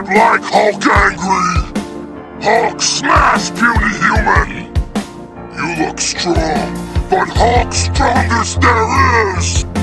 I'm like Hulk angry! Hulk smash, puny human! You look strong, but Hulk's strongest there is!